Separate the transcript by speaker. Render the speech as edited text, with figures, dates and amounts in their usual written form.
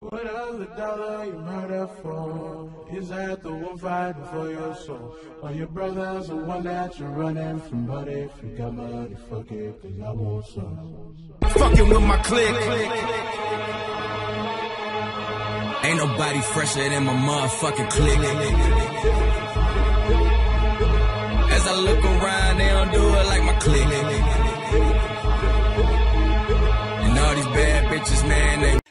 Speaker 1: What other dollar you murder for? Is that the one fighting for your soul? Or your brother's the one that you're running from? But if you got money, fuck it, cause I want some.
Speaker 2: Fucking with my clique. Ain't nobody fresher than my motherfucking clique. As I look around, they don't do it like my clique. And all these bad bitches, man, they